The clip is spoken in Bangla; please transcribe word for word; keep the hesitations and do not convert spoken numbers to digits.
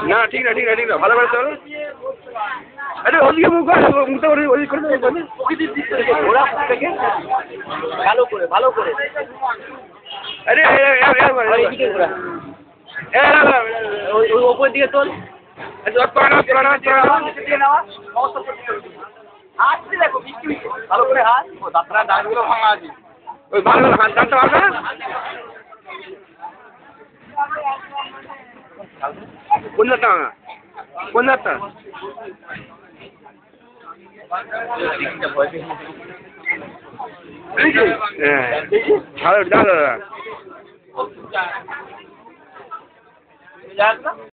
না ঠিক না ঠিক না ঠিক না ভালো করে চল। আরে ওদিকে মুখ কর, মুখটা ওই ওই করে দে প্রকৃতির দিক থেকে ওরা থেকে ভালো করে ভালো করে। আরে এইদিকে ঘোরা, এ ওই ওই উপর দিকে তোল। আচ্ছা পানা পানা পানা দিয়ে নাও সমস্ত আসছে দেখো বৃষ্টি ভালো করে হাত ও দাঁতরা দাঁতগুলো ভাঙা আছে ওই ভালো হাত দাঁতটা ভাঙা কোন দাঁতটা ভাঙা কোন দাঁতটা হ্যাঁ ভালো দাদা দাদা